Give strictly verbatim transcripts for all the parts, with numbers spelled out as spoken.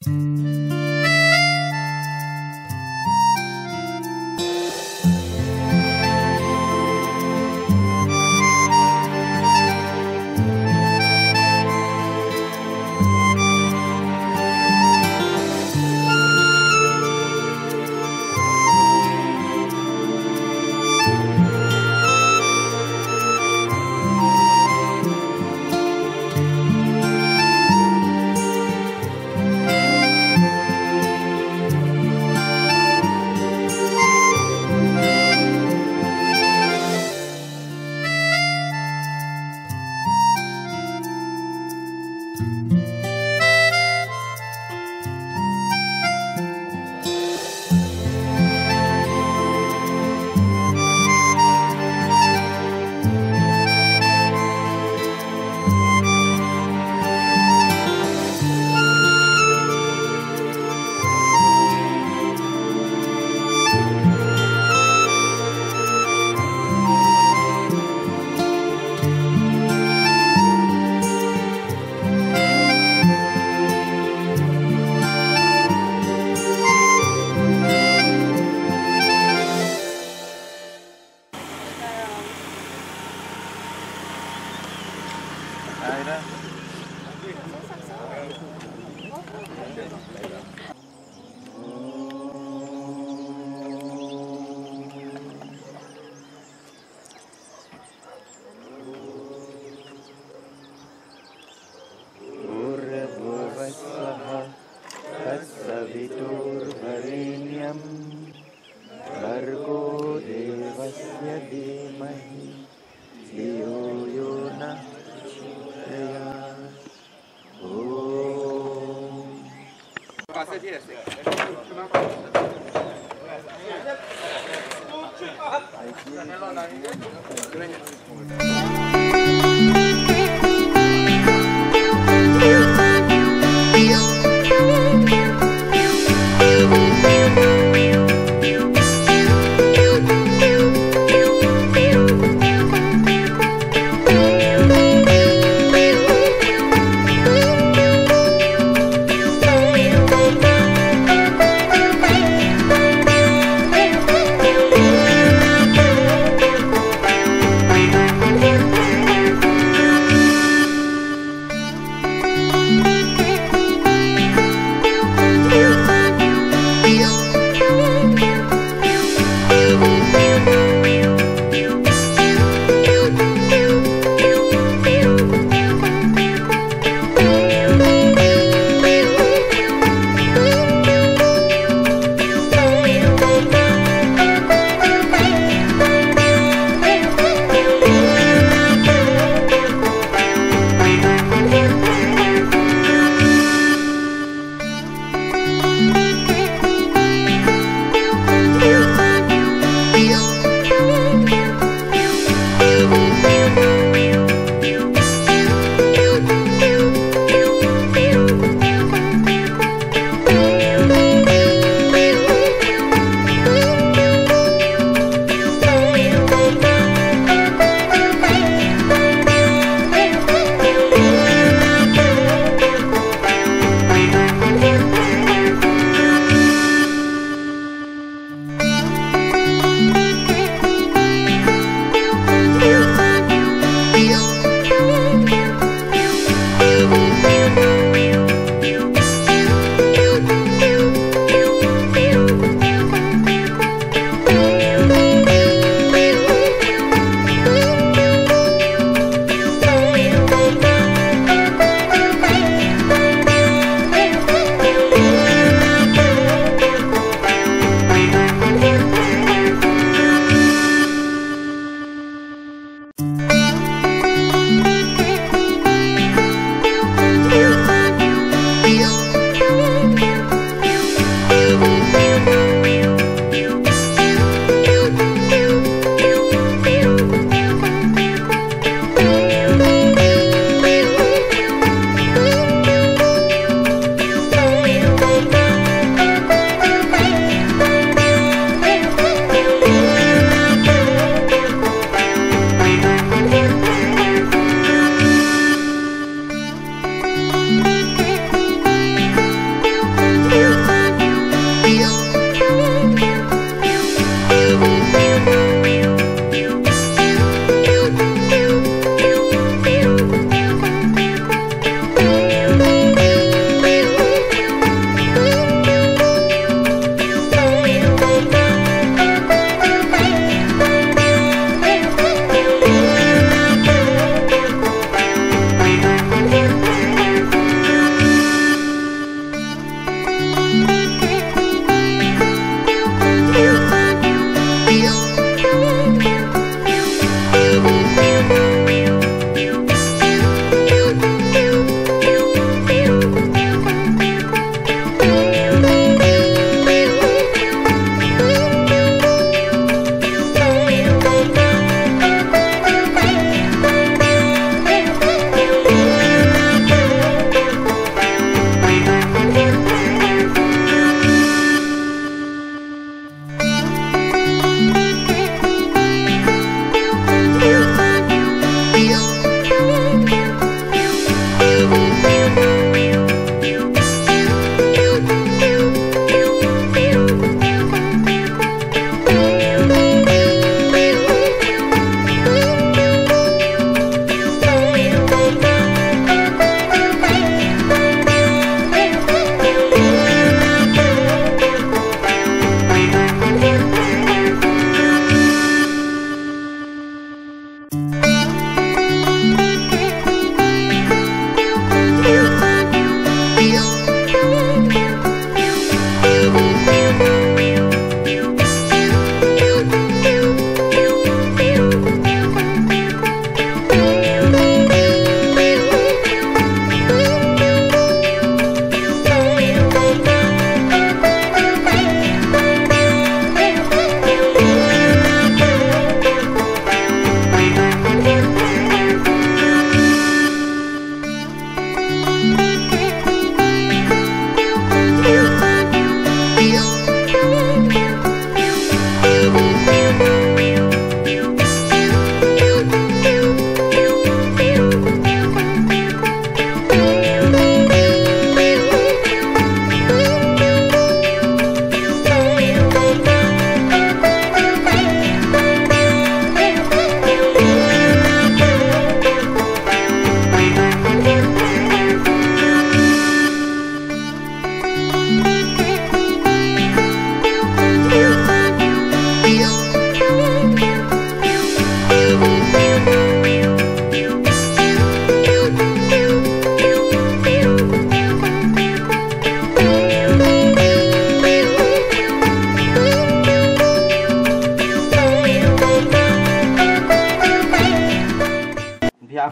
Thank you.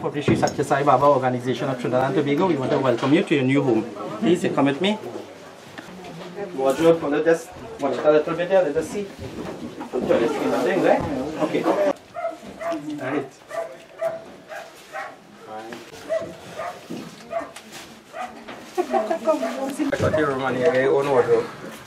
behalf of the Pasea Sai Baba organization of Trinidad and Tobago, we want to welcome you to your new home. Please, you come with me. Wardrobe, follow just watch it a little bit there, let us see. Toilet screen and things, right? Okay. Alright. I got your room and you get your own wardrobe.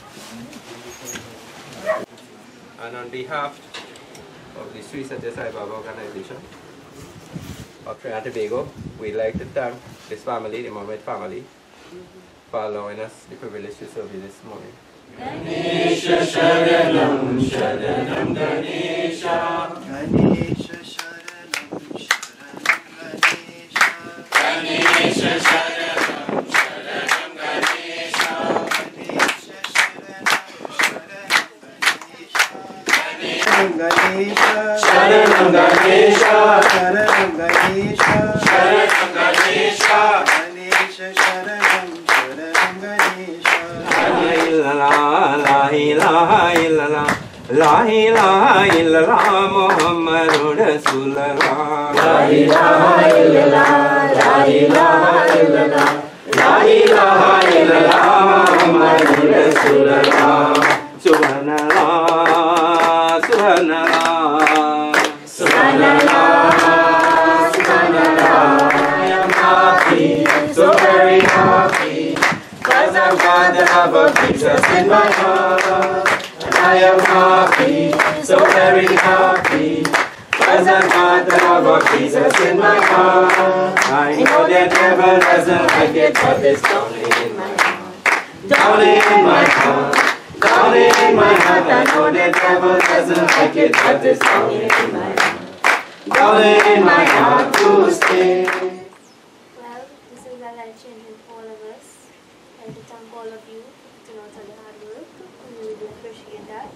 And on behalf of the Pasea Sai Baba organization of Trinidad and Tobago, we'd like to thank this family, the Mohammed family, for allowing us the privilege to serve you this morning. Ganesha Sharanam Sharanam Ganesha Ganesha Sharanam Sharanam Ganesha Ganesha Sharanam Sharanam Ganesha Ganesha Sharanam Sharanam Ganesha Sharanam Ganesha Sharanam Ganesha Ganesha Sharanam Sharanam Ganesha La la ilaha illallah, la ilaha illallah, Muhammadur Rasulullah. La ilaha illallah, la ilaha illallah, la ilaha illallah, Muhammadur Rasulullah. Subhanallah, subhanallah, subhanallah, subhanallah. I am happy, so very happy. Cause I'm glad that I have Jesus in my heart. And I am happy, so very happy. Cause I'm glad that I have Jesus in my heart. I know the devil doesn't like it, but it's down in my heart. Down in my heart. Down in my heart. I know the devil doesn't like it, but it's down in my heart. Down in my heart to stay. Well, this is a life changing for all of us. I want to thank all of you to know all the hard work. We really appreciate that.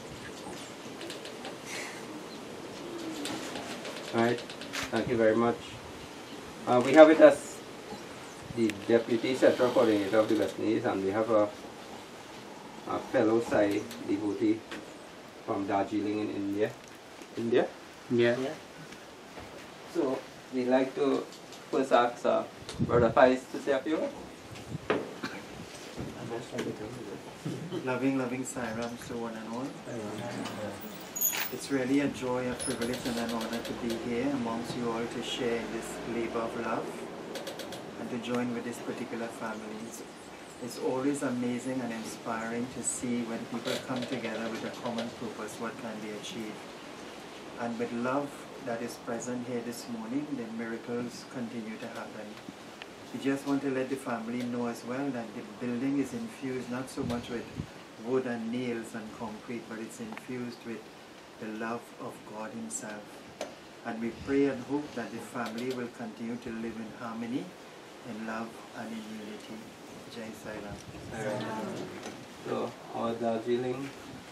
Alright, thank you very much. Uh, we have with us the Deputy Central Coordinator of the West Indies, and we have a, a fellow Sai devotee from Darjeeling in India. India? Yeah. Yeah. So, we'd like to first ask uh, Brother Pais to say a few words. Loving, loving Sairam to one and all. It's really a joy, a privilege and an honor to be here amongst you all to share this labor of love and to join with this particular family. It's, it's always amazing and inspiring to see when people come together with a common purpose, what can be achieved. And with love that is present here this morning, the miracles continue to happen. We just want to let the family know as well that the building is infused not so much with wood and nails and concrete, but it's infused with the love of God Himself. And we pray and hope that the family will continue to live in harmony, in love and in unity. Jai Sai Ram. So, our Darjeeling.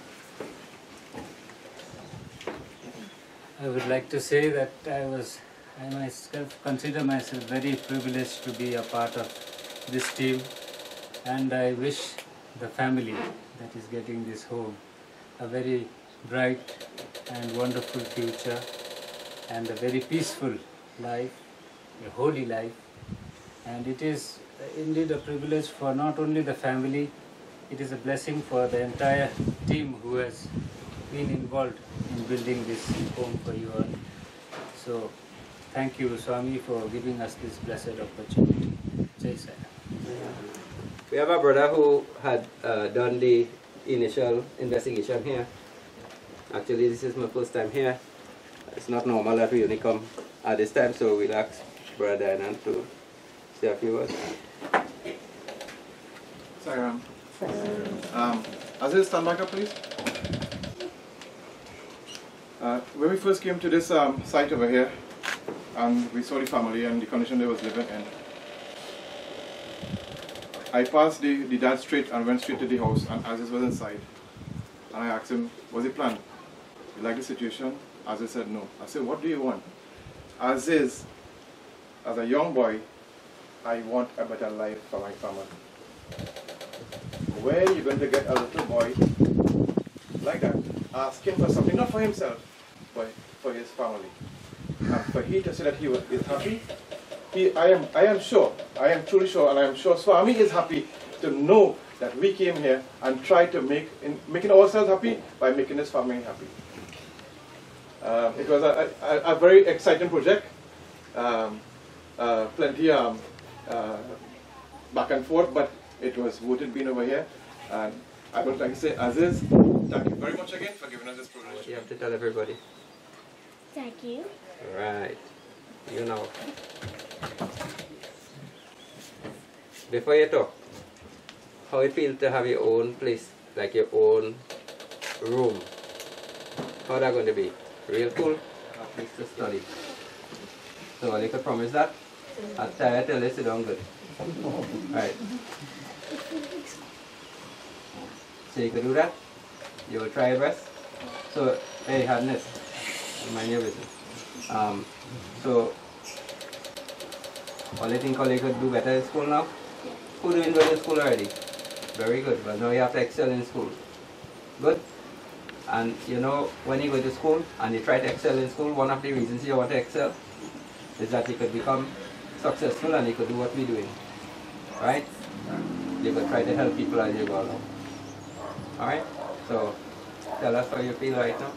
I would like to say that I was, I myself consider myself very privileged to be a part of this team, and I wish the family that is getting this home a very bright and wonderful future and a very peaceful life, a holy life. And it is indeed a privilege for not only the family, it is a blessing for the entire team who has been involved in building this home for you all. So, thank you, Swami, for giving us this blessed opportunity. Jai Sai Ram. We have a brother who had uh, done the initial investigation here. Actually, this is my first time here. It's not normal that we only come at this time, so we'll ask Brother Anand to say a few words. Sairam. Um, Aziz, stand back up, please. Uh, when we first came to this um, site over here, and we saw the family and the condition they was living in, I passed the, the dad straight and went straight to the house, and Aziz was inside. And I asked him, was it planned? You like the situation? Aziz said no. I said, what do you want? Aziz, as a young boy, I want a better life for my family. Where are you going to get a little boy like that, asking for something, not for himself, but for his family? and for he to say that he was, is happy, he, I am, I am sure, I am truly sure, and I am sure Swami is happy to know that we came here and tried to make, in, making ourselves happy by making this family happy. Um, it was a, a, a very exciting project. Um, uh, plenty um, uh, back and forth, but it was voted being over here. And I would like to say, Aziz, thank you very much again for giving us this privilege. You have to tell everybody. Thank you. Right. You know. Before you talk, how it feels to have your own place, like your own room? How that going to be? Real cool? A place to study. So all you could promise that? I'll tell you till you sit down good. Right. So you could do that? You will try your best? So, hey, Hadness, mind your business. Um, so, all you think all you could do better in school now? Who doing well in school already? Very good, but now you have to excel in school. Good? And you know, when you go to school and you try to excel in school, one of the reasons you want to excel is that you could become successful and you could do what we're doing. Right? You could try to help people as you go along. Alright? So, tell us how you feel right now.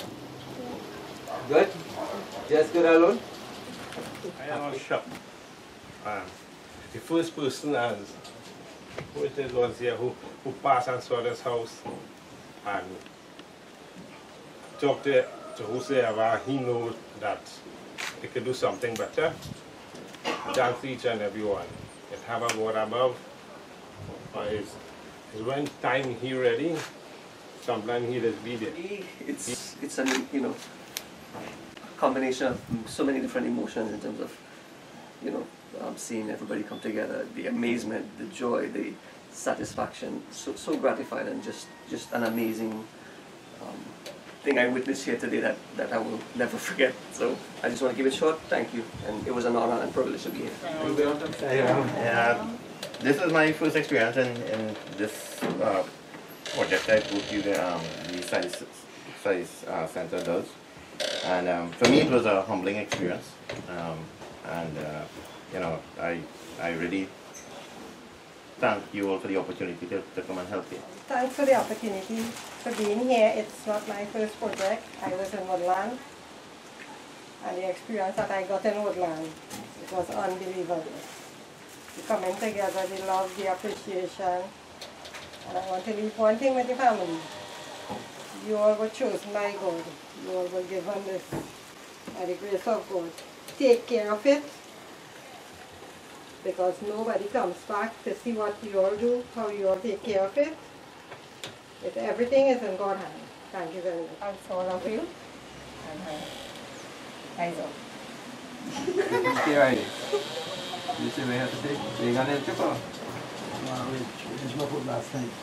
Good? Just good alone? I am shocked. Um, the first person as who it is was here who, who passed and saw this house and talked to, to whosoever he knows that they could do something better. Thanks each and every one. It have a God above. Or is, is when time he ready, sometimes he just be there. It's it's a you know combination of so many different emotions in terms of you know um, seeing everybody come together, the amazement, the joy, the satisfaction, so so gratifying and just just an amazing um, thing I witnessed here today that that I will never forget. So I just want to give it short. Thank you, and it was an honor and privilege to be here. Yeah, this is my first experience in, in this uh, project that the, um, the Sai Sai uh, Center does. And um, for me it was a humbling experience. Um, and uh, you know, I, I really thank you all for the opportunity to, to come and help you. Thanks for the opportunity for being here. It's not my first project. I was in Woodland. And the experience that I got in Woodland, it was unbelievable. The coming together, the love, the appreciation. And I want to leave one thing with the family. You all were chosen by God. You all were given this by the grace of God. Take care of it, because nobody comes back to see what you all do, how you all take care of it. If everything is in God's hands. Thank you very much. Thanks all of you. And uh, eyes off. Okay, right. You see what I have to say? So you're going to help your call? No, we finished my food last night.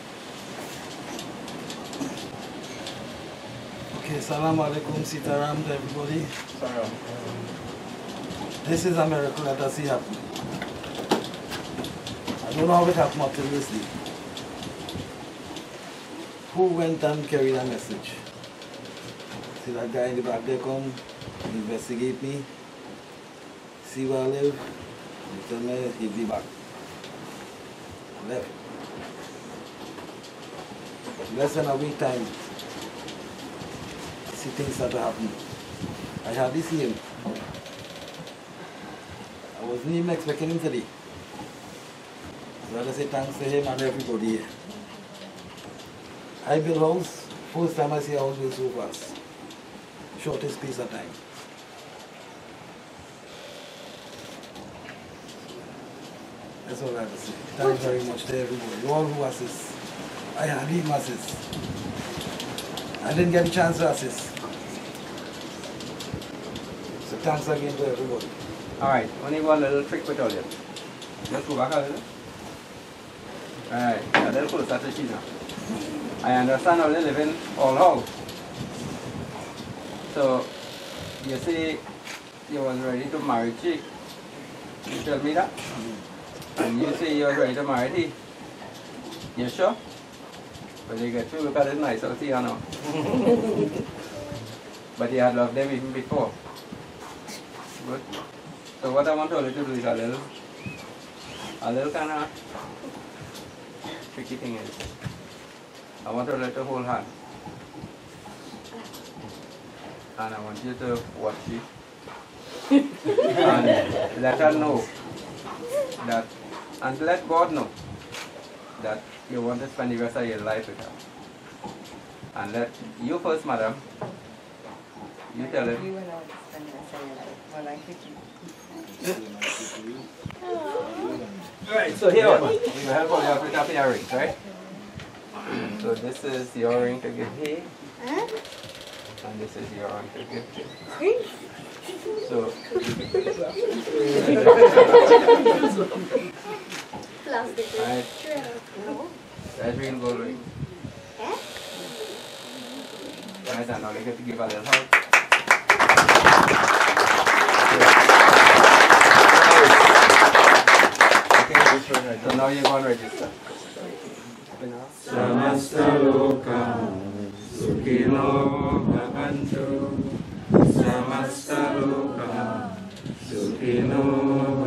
Okay, salam alaikum, sitaram to everybody. Salam. This is a miracle that I see happen. I don't know how it happened up to this day. Who went and carried a message? See that guy in the back there come, investigate me, see where I live, and tell me he'll be back. I left. Less than a week time, see things start to happen. I had this name. I wasn't even expecting him today. So I just say thanks to him and everybody here. I build house, first time I see a house built so fast. Shortest space of time. That's all I have to say. Thanks very much to everybody, all who assist. I had even assist. I didn't get a chance to assist. So thanks again to everybody. Alright, only one little trick with all you. Just go back a little. Alright, a little closer to Sheena. I understand how you live in all house. So, you say you was ready to marry chick. You tell me that? And you say you was ready to marry he. You sure? But you get to look at it nice out here now. But you had loved them even before. Good. So what I want all you to do is a little, a little kind of tricky thing is, I want all you to hold hand. And I want you to watch it. And let her know that, and let God know that you want to spend the rest of your life with her. And let you first, madam, you tell her. You will not spend the rest of your life. Well, I think you. Alright, so here, we will help all you put up your rings, right? So this is your ring to give here. And this is your ring to give here. So, Plastic. right, No. that's real gold ring. Right, and now you get to give a little hug. Okay, so now you're going to register. Samasta loka sukhino bhavantu. Samasta loka sukhino